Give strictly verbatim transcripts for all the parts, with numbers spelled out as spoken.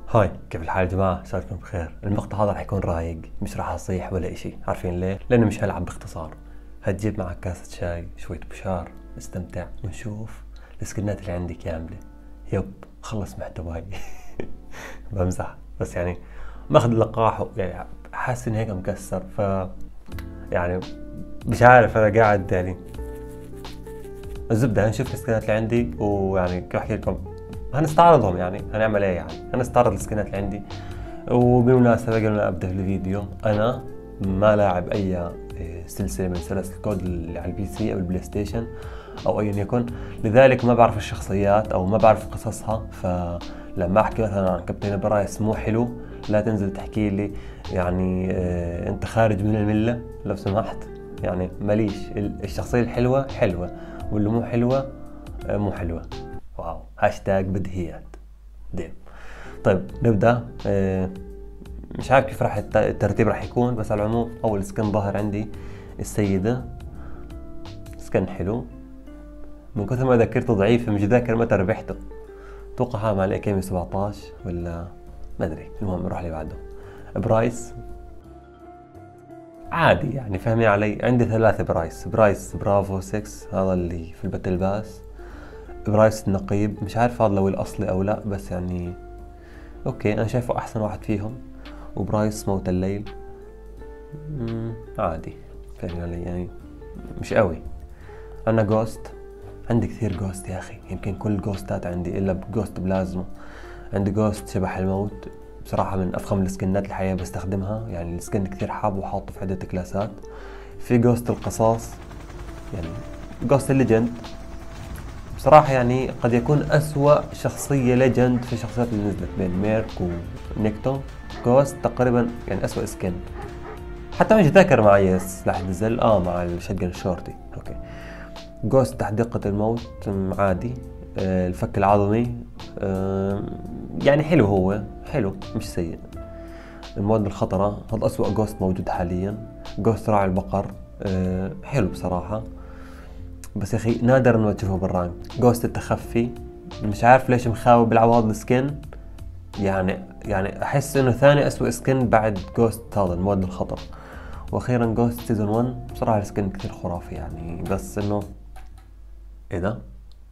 هاي، كيف الحال يا جماعة؟ شايفكم بخير. المقطع هذا رح يكون رايق، مش رح اصيح ولا اشي. عارفين ليه؟ لانه مش هلعب باختصار. هتجيب معك كاسة شاي، شوية بشار، نستمتع ونشوف السكنات اللي عندي كاملة. يب، خلص محتواي. بمزح بس يعني ماخذ لقاح، يعني حاسس اني هيك مكسر. ف يعني مش عارف، انا قاعد يعني الزبدة. هنشوف السكنات اللي عندي، ويعني كيف احكي لكم، هنستعرضهم. يعني هنعمل ايه؟ يعني هنستعرض السكنات اللي عندي. وبالمناسبة قبل ما ابدا في الفيديو، انا ما لاعب اي سلسلة من سلاسل الكود اللي على البي سي او البلاي ستيشن او ايا يكن، لذلك ما بعرف الشخصيات او ما بعرف قصصها. فلما احكي مثلا عن كابتن برايس مو حلو، لا تنزل تحكي لي يعني اه انت خارج من الملة لو سمحت. يعني ماليش، الشخصية الحلوة حلوة واللي مو حلوة اه مو حلوة. واو، هاشتاج بديهيات. ديم. طيب نبدأ. اه مش عارف كيف راح الترتيب راح يكون، بس على العموم اول سكن ظاهر عندي السيدة. سكن حلو، من كثر ما ذاكرته ضعيفة مش ذاكر متى ربحته. اتوقع هذا مع الاي كي سبعطعش ولا ما ادري. المهم نروح اللي بعده. برايس عادي يعني، فاهمين علي؟ عندي ثلاثة برايس. برايس برافو ستة، هذا اللي في الباتل باس. برايس النقيب، مش عارف هذا لو الاصلي او لا، بس يعني اوكي انا شايفه احسن واحد فيهم. وبرايس موت الليل عادي، فاهمين علي؟ يعني مش قوي. انا جوست، عندي كثير جوست يا اخي، يمكن كل جوستات عندي الا جوست بلازما. عندي جوست شبح الموت، بصراحة من افخم السكنات الحقيقة بستخدمها. يعني السكن كثير حاب وحاطه في عدة كلاسات. في جوست القصاص، يعني جوست الليجند بصراحة يعني قد يكون اسوأ شخصية ليجند في الشخصيات اللي نزلت بين ميرك ونيكتو. جوست تقريبا يعني اسوأ سكن. حتى مش ذاكر معي سلاح نزل اه مع الشجن الشورتي. اوكي، جوست تحديقة الموت عادي. آه الفك العظمي آه يعني حلو، هو حلو مش سيء. المواد الخطرة، هذا أسوأ جوست موجود حاليا. جوست راعي البقر آه حلو بصراحة، بس يا أخي نادر إنه تشوفه بالرانك. جوست التخفي، مش عارف ليش مخاوي بالعواض السكن. يعني يعني أحس إنه ثاني أسوأ سكن بعد جوست هذا المواد الخطر. واخيرا جوست سيزون واحد، بصراحة السكن كثير خرافي يعني، بس انه ايه ده؟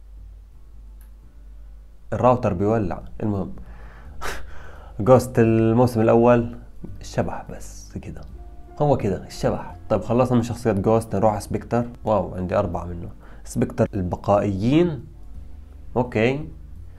الراوتر بيولع. المهم. جوست الموسم الاول الشبح، بس كده هو كده الشبح. طيب خلصنا من شخصية جوست، نروح على سبكتر. واو، عندي أربعة منه. سبكتر البقائيين اوكي،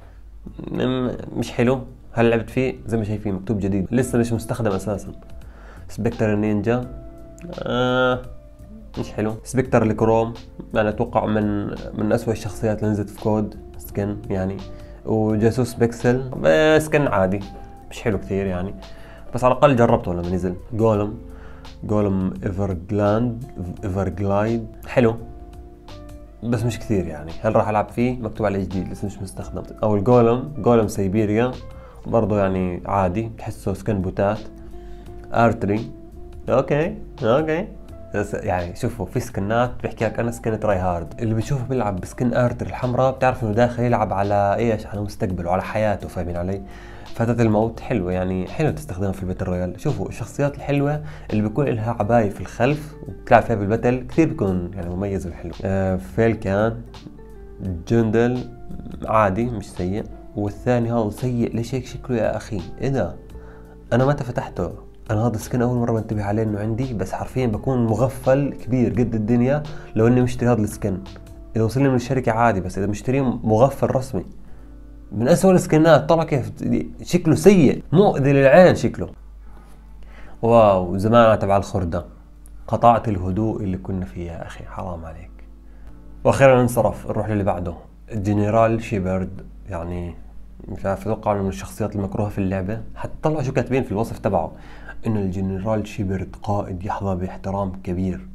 مش حلو. هل لعبت فيه؟ زي ما شايفين مكتوب جديد، لسه مش مستخدم اساسا. سبكتر النينجا آه مش حلو. سبكتر الكروم، يعني اتوقع من من اسوأ الشخصيات اللي نزلت في كود سكن يعني. وجاسوس بيكسل سكن عادي، مش حلو كثير يعني، بس على الاقل جربته لما نزل. جولم جولم ايفرجلاند ايفرجلايد حلو، بس مش كثير يعني. هل راح العب فيه؟ مكتوب عليه جديد لسه مش مستخدم. او الجولم جولم سيبيريا برضه يعني عادي، تحسه سكن بوتات. ارتري اوكي اوكي، بس يعني شوفوا في سكنات بيحكي لك انا سكن تراي هارد. اللي بتشوفه بيلعب بسكن ارتر الحمراء بتعرف انه داخل يلعب على ايش؟ على مستقبله وعلى حياته، فاهمين علي؟ فتاة الموت حلوة يعني، حلو تستخدمها في الباتل رويال. شوفوا الشخصيات الحلوة اللي بيكون لها عباية في الخلف وبتلعب فيها بالباتل كثير بيكون يعني مميز وحلو. آه فيل كان جندل عادي مش سيء. والثاني هذا سيء، ليش هيك شكله يا اخي؟ ايه ده؟ انا متى فتحته؟ انا هذا السكن اول مره بنتبه عليه انه عندي، بس حرفيا بكون مغفل كبير قد الدنيا لو اني مشتري هذا السكن. اذا وصلني من الشركه عادي، بس اذا مشتريه مغفل رسمي. من اسوء السكنات، طلع كيف شكله سيء مؤذي للعين شكله. واو، زمان تبع الخردة. قطعت الهدوء اللي كنا فيه يا اخي، حرام عليك. واخيرا انصرف، نروح للي بعده. الجنرال شيبرد، يعني مش عارف، اتوقع انه من الشخصيات المكروهه في اللعبه. حتى طلعوا شو كاتبين في الوصف تبعه، انه الجنرال شيبرد قائد يحظى باحترام كبير.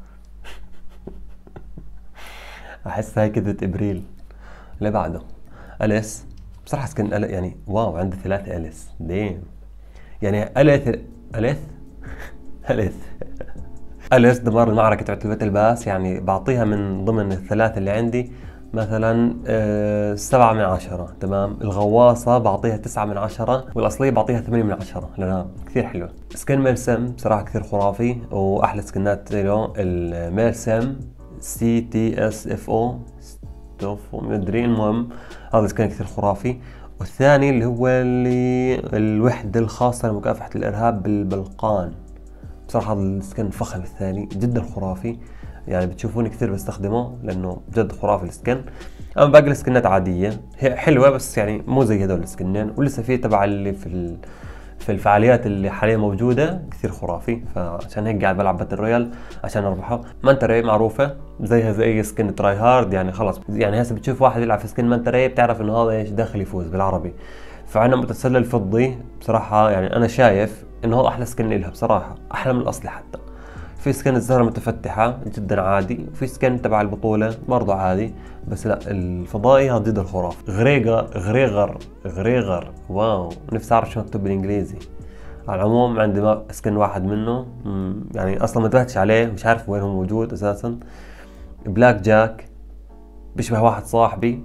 احس هاي كذبة ابريل. اللي بعده اليس. بصراحه سكن أل... يعني واو، عندي ثلاثة اليس ديم. يعني اليث اليث اليث اليس دمار المعركة تبعت الباتل باس، يعني بعطيها من ضمن الثلاثة اللي عندي مثلا آه سبعة من عشرة، تمام. الغواصة بعطيها تسعة من عشرة، والأصلية بعطيها ثمانية من عشرة لأنها كثير حلوة. سكن ميلسم بصراحة كثير خرافي، وأحلى سكنات له الميلسم سي تي اس اف او ستوفو مدري، المهم هذا السكن كثير خرافي. والثاني اللي هو اللي الوحدة الخاصة لمكافحة الإرهاب بالبلقان، بصراحة هذا السكن فخم، الثاني جدا خرافي، يعني بتشوفوني كثير بستخدمه لأنه جد خرافي السكن. أما باقي السكنات عادية، هي حلوة بس يعني مو زي هذول السكنين. ولسه في تبع اللي في في الفعاليات اللي حاليا موجودة كثير خرافي، فعشان هيك قاعد بلعب باتل رويال عشان اربحه. مانتري معروفة زيها زي اي سكن تراي هارد، يعني خلص يعني هسه بتشوف واحد يلعب في سكن مانتري بتعرف انه هذا ايش داخل يفوز بالعربي. فعنا متسلل فضي بصراحة، يعني انا شايف انه هذا احلى سكن لها بصراحة، احلى من الاصلي حتى. في سكن الزهرة متفتحة جدا عادي، وفي سكن تبع البطولة برضه عادي، بس لا الفضائي هذا جدا خرافي. غريغر غريغر غريغر واو، نفسي اعرف شو مكتوب بالانجليزي. على العموم عندي ما سكن واحد منه، يعني اصلا ما انتبهتش عليه، مش عارف وين هو موجود اساسا. بلاك جاك بيشبه واحد صاحبي،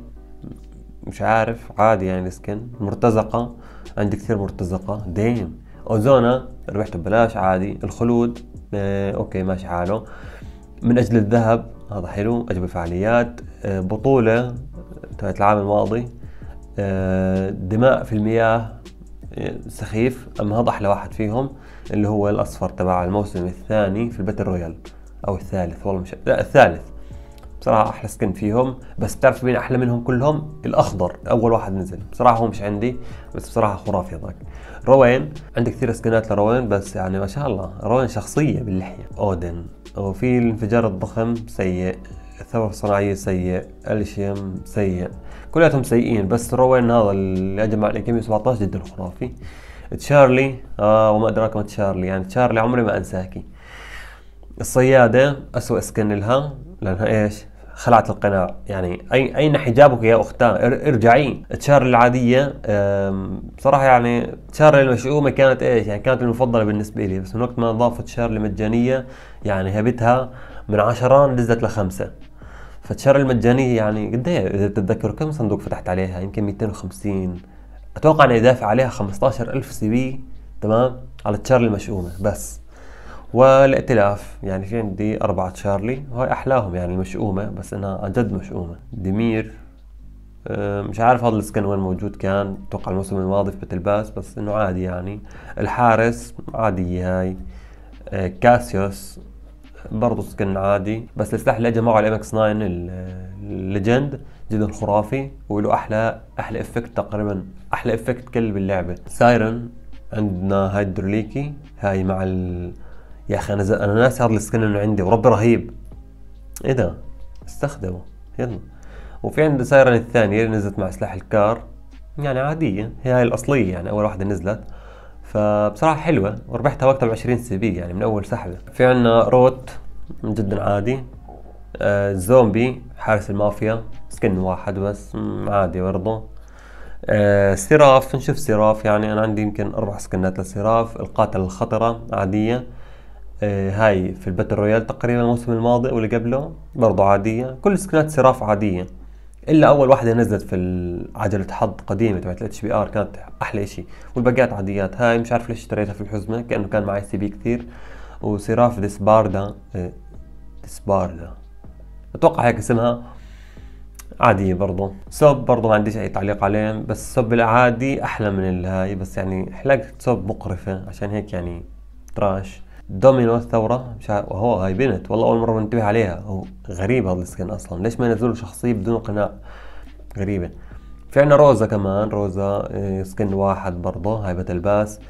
مش عارف، عادي يعني سكن. مرتزقة عندي كثير مرتزقة. ديم اوزونا ربحته ببلاش عادي. الخلود آه، اوكي ماشي حاله. من اجل الذهب هذا حلو، اجل الفعاليات. آه، بطولة تبعت العام الماضي. آه، دماء في المياه آه، سخيف، اما هذا احلى واحد فيهم اللي هو الاصفر تبع الموسم الثاني في الباتل رويال او الثالث، والله مش لا الثالث. بصراحة احلى سكن فيهم. بس بتعرف مين احلى منهم كلهم؟ الاخضر، اول واحد نزل بصراحة، هو مش عندي بس بصراحة خرافي هذاك. روين عندي كثير سكنات لروين، بس يعني ما شاء الله روين شخصية باللحية. اودن، وفي الانفجار الضخم سيء، الثورة الصناعية سيء، الشيم سيء، كلياتهم سيئين. بس روين هذا اللي اجى مع الاكيمي سبعة عشر جدا خرافي. تشارلي آه وما ادراك ما تشارلي، يعني تشارلي عمري ما انساكي. الصيادة اسوأ سكن لها لانها ايش؟ خلعت القناع، يعني اي اين حجابك يا اختاه؟ ارجعي. تشارلي العادية بصراحة، يعني تشارلي المشؤومة كانت ايش؟ يعني كانت المفضلة بالنسبة لي، بس من وقت ما اضافت تشارلي مجانية يعني هبتها من عشرة نزلت لخمسة. فتشارلي المجانية يعني قد ايه اذا تتذكروا كم صندوق فتحت عليها؟ يمكن مئتين وخمسين، اتوقع اني دافع عليها خمسطعش ألف سي بي، تمام، على تشارلي المشؤومة بس. والائتلاف يعني في عندي أربعة تشارلي، وهي أحلاهم يعني المشؤومة، بس إنها عن جد مشؤومة. ديمير أه مش عارف هذا السكن وين موجود، كان أتوقع الموسم الماضي في باتل باس، بس إنه عادي يعني. الحارس عادية هاي. أه كاسيوس برضو سكن عادي، بس السلاح اللي اجى معه الام اكس تسعة الليجند جدا خرافي، وله احلى احلى افكت، تقريبا احلى افكت كل باللعبه. سايرن عندنا هيدروليكي هاي مع ال يا اخي انا ز... انا ناسي هذا السكن انه عندي، وربي رهيب. ايه ده؟ استخدمه يلا. وفي عندي سايرن الثانية اللي نزلت مع سلاح الكار، يعني عادية، هي هاي الأصلية يعني أول واحدة نزلت، فبصراحة حلوة، وربحتها وقتها بعشرين سي بي يعني من أول سحبة. في عنا روت جدا عادي. آه زومبي حارس المافيا سكن واحد بس عادي برضه. آه سيراف نشوف سيراف، يعني أنا عندي يمكن أربع سكنات لسيراف. القاتل الخطرة عادية. آه هاي في الباتل رويال تقريبا الموسم الماضي واللي قبله برضه عادية. كل سكنات سيراف عادية الا اول واحدة نزلت في عجلة حظ قديمة تبعت الاتش بي ار، كانت احلى اشي، والباقيات عاديات. هاي مش عارف ليش اشتريتها في الحزمة، كأنه كان معي سي بي كثير. وسيراف ديسباردا اه ديسباردا اتوقع هيك اسمها، عادية برضو. سوب برضو ما عنديش اي تعليق عليه، بس سوب العادي احلى من الهاي، بس يعني حلاقة سوب مقرفة عشان هيك يعني تراش. دومينو الثورة مش عارف، وهو هاي بنت والله اول مرة بنتبه عليها، هو غريب هذا السكن اصلا، ليش ما ينزلوا شخصية بدون قناع؟ غريبة. في عنا روزا كمان، روزا اه سكن واحد برضه، هاي باتل باس.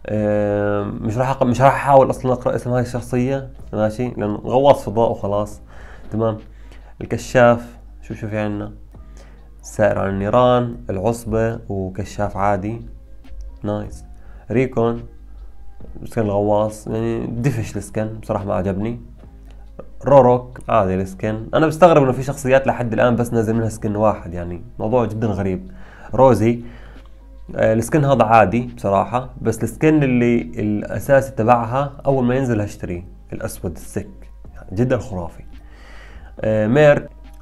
اه مش راح مش راح احاول اصلا اقرا اسم هاي الشخصية ماشي، لانه غواص فضاء وخلاص، تمام. الكشاف شو شو في عنا؟ سائر عن النيران، العصبة، وكشاف عادي نايس. ريكون سكن الغواص، يعني دفش السكن بصراحة ما عجبني. روروك عادي السكن، انا بستغرب انه في شخصيات لحد الان بس نازل منها سكن واحد، يعني موضوع جدا غريب. روزي آه السكن هذا عادي بصراحة، بس السكن اللي الاساسي تبعها اول ما ينزل هشتريه، الاسود السك يعني جدا خرافي. آه ميرك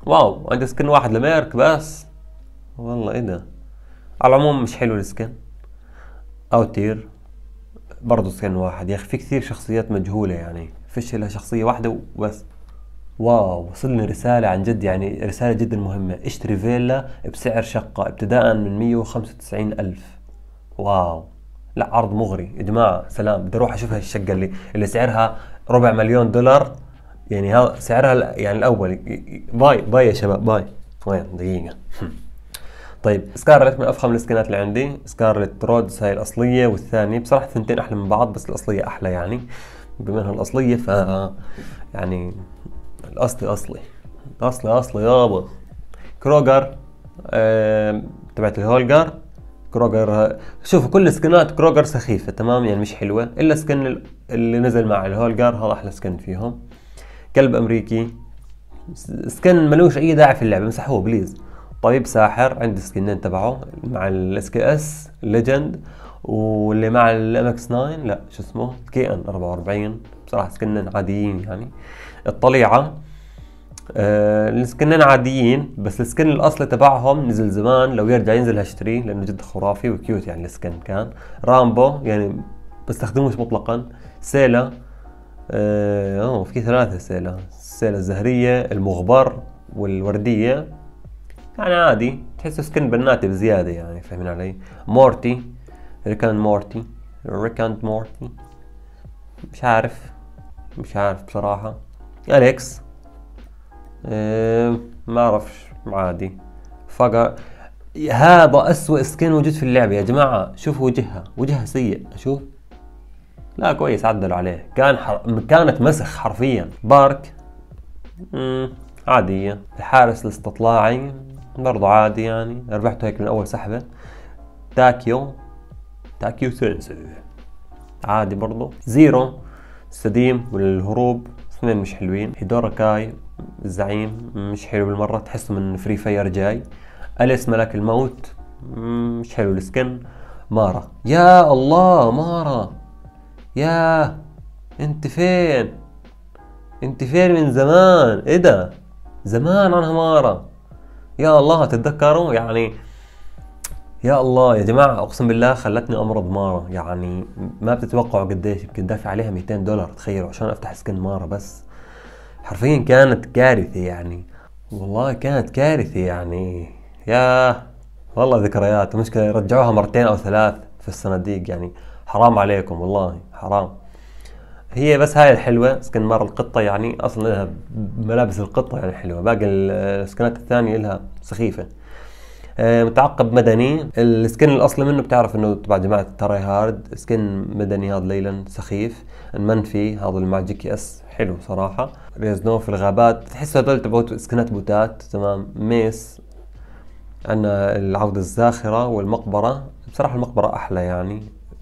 واو عندي سكن واحد لميرك بس. والله ايه ده. على العموم مش حلو السكن. او تير برضو سكن واحد. يا اخي في كثير شخصيات مجهولة يعني، فيش لها شخصية واحدة وبس. واو وصلني رسالة عن جد، يعني رسالة جدا مهمة. اشتري فيلا بسعر شقة ابتداء من مية وخمسة وتسعين ألف. واو لا عرض مغري يا جماعة. سلام بدي اروح اشوف هاي الشقة اللي اللي سعرها ربع مليون دولار. يعني هذا سعرها يعني الاول. باي باي يا شباب باي. وين دقيقة. طيب سكارلت من افخم السكنات اللي عندي. سكارلت رودز هاي الاصلية والثانية، بصراحة الثنتين احلى من بعض بس الاصلية احلى يعني، بما انها الاصلية ف يعني الاصلي اصلي اصلي اصلي يابا. كروجر آه... تبعت الهولجر. كروجر شوفوا كل سكنات كروجر سخيفة تمام يعني مش حلوة، الا سكن اللي نزل مع الهولجر هذا احلى سكن فيهم. كلب امريكي سكن ملوش اي داعي في اللعبة، مسحوه بليز. طبيب ساحر عندي سكنين تبعه مع الاس كي اس ليجند، واللي مع الام اكس تسعة لا شو اسمه كي ان أربعة وأربعين. بصراحة سكنين عاديين يعني. الطليعة آه السكنين عاديين بس السكن الاصلي تبعهم نزل زمان، لو يرجع ينزل هشتريه لانه جد خرافي وكيوت يعني. السكن كان رامبو يعني بستخدموش مطلقا. سيلا اه في ثلاثة سيلا، السيلا الزهرية المغبر والوردية يعني عادي، تحسه سكن بناتي بزيادة يعني فاهمين علي. مورتي ريكان مورتي ريكاند مورتي مش عارف مش عارف بصراحة. أليكس أه ما اعرفش عادي. فقر هذا أسوأ سكين موجود في اللعبة يا جماعة. شوفوا وجهها وجهها سيء. شوف لا كويس عدلوا عليه. كان حر... كانت مسخ حرفيا. بارك مم. عادية. الحارس الاستطلاعي برضو عادي يعني، ربحته هيك من أول سحبة. تاكيو تاكيو سينسي عادي برضو. زيرو السديم والهروب اثنين مش حلوين. هيدورا كاي الزعيم مش حلو بالمرة، تحسه من فري فاير جاي. أليس ملك الموت مش حلو السكن. مارا يا الله مارا يا انت فين انت فين من زمان. ايه ده زمان عنها مارا يا الله. تتذكروا يعني يا الله يا جماعة اقسم بالله خلتني امرض مارا يعني. ما بتتوقعوا قديش يمكن دافع عليها مئتين دولار تخيلوا عشان افتح سكن مارا بس. حرفيا كانت كارثة يعني، والله كانت كارثة يعني. يا والله ذكريات. مشكلة رجعوها مرتين او ثلاث في الصناديق يعني، حرام عليكم والله حرام. هي بس هاي الحلوة سكن مارا القطة يعني، اصلا لها ملابس القطة يعني حلوة، باقي السكنات الثانية لها سخيفة. آه متعقب مدني السكن الاصلي منه بتعرف انه تبع جماعة تراي هارد. سكن مدني هذا ليلا سخيف. المنفي هذا اللي مع جي كي اس حلو صراحة. ريزنو في الغابات تحس هذول تبعوا سكنات بوتات تمام. ميس عندنا العودة الزاخرة والمقبرة. بصراحة المقبرة احلى يعني،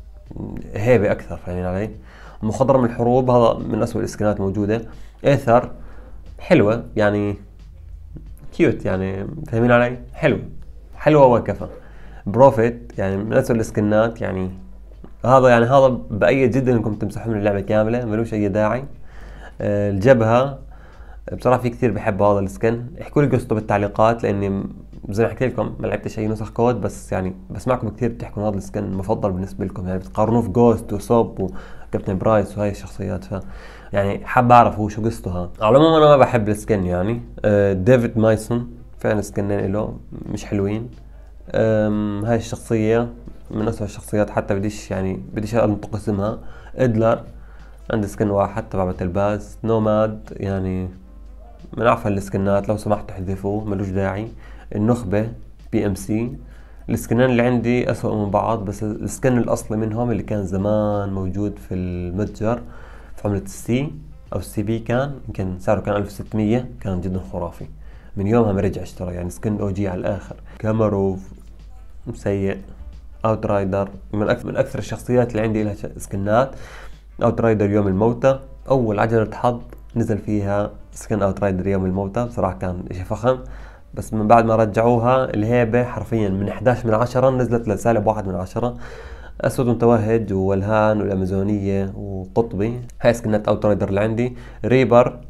هيبة اكثر فاهمين علي. مخضرم الحروب هذا من اسوأ السكنات موجودة. ايثر حلوة يعني كيوت يعني فاهمين علي، حلو حلوة وكفى. بروفيت يعني من اسوأ السكنات يعني، هذا يعني هذا بأيد جدا انكم تمسحون من اللعبة كاملة ملوش اي داعي. أه الجبهة بصراحة في كثير بحبوا هذا السكن، احكوا لي قصته بالتعليقات لاني زي ما حكيت لكم ما لعبتش اي نسخ كود، بس يعني بسمعكم كثير بتحكوا هذا السكن المفضل بالنسبة لكم يعني، بتقارنوه في جوست وصوب وكابتن برايس وهاي الشخصيات، ف يعني حاب اعرف هو شو قصته. ها على العموم انا ما بحب السكن يعني. أه ديفيد مايسون فعلا سكنين له مش حلوين. هاي الشخصية من أسوأ الشخصيات، حتى بديش يعني بديش أنطق اسمها. إدلر عندي سكن واحد تبع باتل باز. نوماد يعني من أعفن السكنات، لو سمحتوا احذفوه ملوش داعي. النخبة بي ام سي السكنين اللي عندي أسوأ من بعض، بس السكن الأصلي منهم اللي كان زمان موجود في المتجر في عملة السي أو السي بي كان يمكن سعره كان ألف وستمية، كان جدا خرافي. من يومها ما رجع اشترى يعني سكن او جي على الاخر. كاماروف سيء. اوت رايدر من اكثر من اكثر الشخصيات اللي عندي لها سكنات. اوت رايدر يوم الموتى اول عجلة حظ نزل فيها سكن اوت رايدر يوم الموتى، بصراحة كان اشي فخم، بس من بعد ما رجعوها الهيبة حرفيا من احد عشر من عشرة نزلت لسالب واحد من عشرة. اسود متوهج والهان والامازونية وقطبي هاي سكنات اوت رايدر اللي عندي. ريبر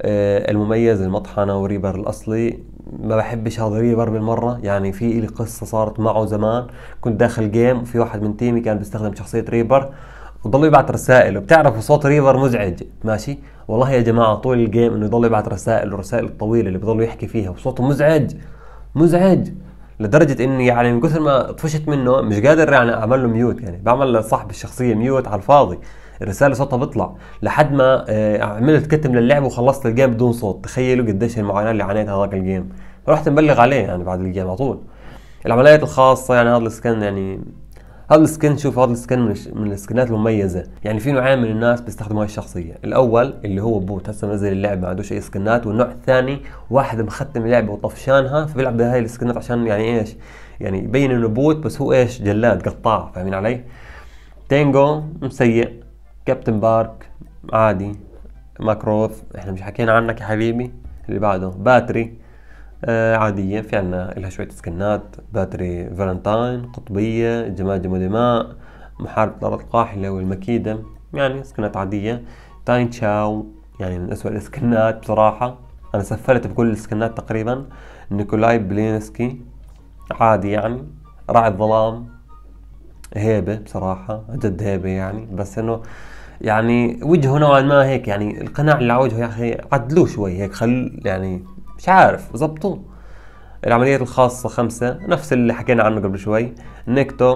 آه المميز المطحنة وريبر الأصلي ما بحبش هذا ريبر بالمرة. يعني في إلي قصة صارت معه زمان، كنت داخل جيم وفي واحد من تيمي كان بيستخدم شخصية ريبر وضل يبعت رسائل، وبتعرفوا صوت ريبر مزعج ماشي. والله يا جماعة طول الجيم انه يضل يبعت رسائل، والرسائل الطويلة اللي بضل يحكي فيها وصوته مزعج مزعج لدرجة اني يعني من كثر ما طفشت منه مش قادر يعني اعمل له ميوت. يعني بعمل لصاحب الشخصية ميوت على الفاضي، الرسالة صوتها بيطلع لحد ما آه، عملت كتم للعب وخلصت الجيم بدون صوت. تخيلوا قديش المعاناة اللي عانيتها هذاك الجيم. رحت مبلغ عليه يعني بعد الجيم على طول. العمليات الخاصة يعني هذا السكن يعني هذا السكن شوف هذا السكن من, من السكنات المميزة. يعني في نوعين من الناس بيستخدموا هاي الشخصية. الأول اللي هو بوت هسه منزل اللعب ما عندوش أي سكنات، والنوع الثاني واحد مختم اللعبة وطفشانها فبيلعب بهاي السكنات عشان يعني إيش يعني يبين إنه بوت بس هو إيش جلاد قطاع. فاهمين علي؟ تينجو سيء، كابتن بارك عادي، ماكروث احنا مش حكينا عنك يا حبيبي. اللي بعده باتري آه عادية، في عنا لها شوية سكنات. باتري فالنتاين قطبية، جماجم ودماء، محاربة الأرض القاحلة والمكيدة، يعني سكنات عادية. تاين تشاو يعني من أسوأ السكنات بصراحة، أنا سفلت بكل السكنات تقريبا. نيكولاي بلينسكي عادي يعني. راعي الظلام هيبة بصراحة، جد هيبة يعني، بس إنه يعني وجهه نوعا ما هيك يعني القناع اللي على وجهه يا أخي عدلوه شوي هيك، خل يعني مش عارف زبطوه. العمليات الخاصة خمسة نفس اللي حكينا عنه قبل شوي. نيكتو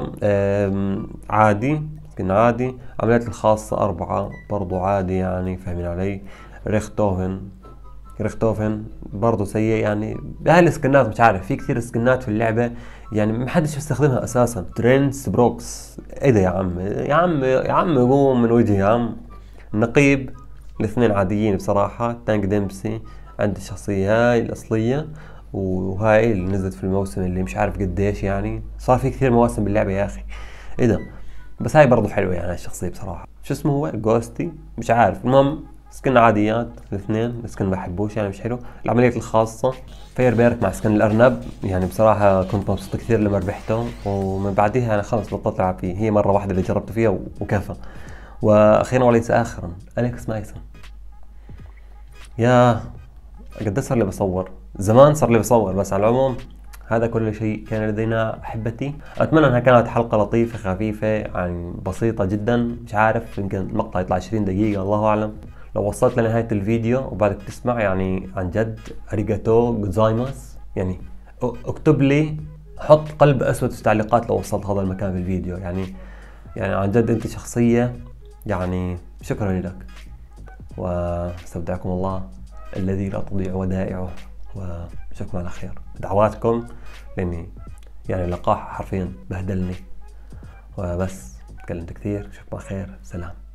عادي سكن عادي. العمليات الخاصة أربعة برضو عادي يعني، فاهمين علي؟ ريختوفن ريختوفن برضو سيء يعني. بهاي السكنات مش عارف، في كثير سكنات في اللعبة يعني محدش بيستخدمها أساسا. ترينس بروكس ايه ده يا عم يا عم يا عم قوم من وجهي يا عم. النقيب الاثنين عاديين بصراحة. تانك ديمبسي عندي الشخصية هاي الأصلية، وهاي اللي نزلت في الموسم اللي مش عارف قديش يعني، صار في كثير مواسم باللعبة يا أخي ايه ده. بس هاي برضو حلوة يعني الشخصية بصراحة. شو اسمه هو جوستي مش عارف. المهم سكن عاديات الاثنين، السكن ما بحبوش يعني مش حلو. العمليات الخاصة فير بيرك مع سكن الأرنب، يعني بصراحة كنت مبسوط كثير لما ربحته، ومن بعدها أنا خلص بطلت ألعب فيه. هي مرة واحدة اللي جربت فيها وكفى. وأخيرا وليس آخرا أليكس مايسون. يا قد صار لي بصور زمان، صار لي بصور. بس على العموم هذا كل شيء كان لدينا أحبتي. أتمنى أنها كانت حلقة لطيفة خفيفة يعني بسيطة جدا. مش عارف يمكن المقطع يطلع عشرين دقيقة الله أعلم. لو وصلت لنهاية الفيديو وبعدك تسمع يعني عن جد أريجاتو جوزايماس. يعني اكتب لي، حط قلب أسود في التعليقات لو وصلت هذا المكان في الفيديو. يعني يعني عن جد أنت شخصية يعني شكرا لك. واستودعكم الله الذي لا تضيع ودائعه، وشكرا على خير. دعواتكم لاني يعني اللقاح حرفيا بهدلني. وبس تكلمت كثير، اشوفكم على خير، سلام.